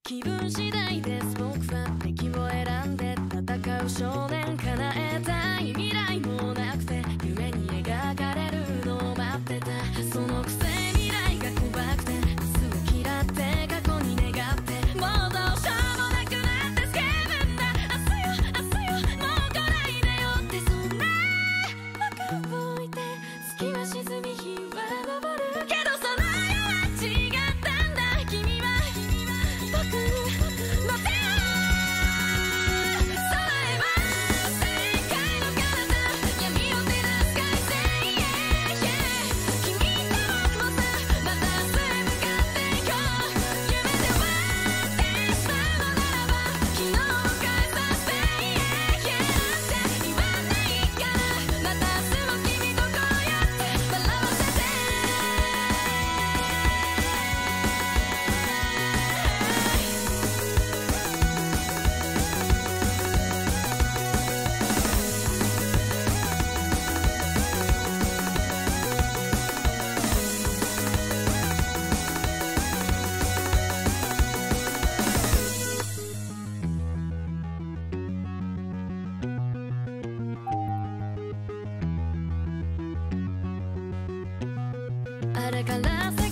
気分次第です。僕は敵を選んで戦う少年。叶えたい未来もなくて夢に描かれるのを待ってた。そのくせ未来が怖くて明日を嫌って過去に願ってもうどうしようもなくなってスケーブンだ。明日よもう来ないでよってそんな僕を置いて月は沈み日は昇るけどその夜は違ったんだ。君は僕の手をそれは世界の彼方闇を照らす快晴 Yeah, yeah 君と僕もさまた明日へ向かっていこう。夢で終わってしまうのならば昨日を返させて Yeah, yeah って言わないからまた明日も君とこうやって笑わせてあれから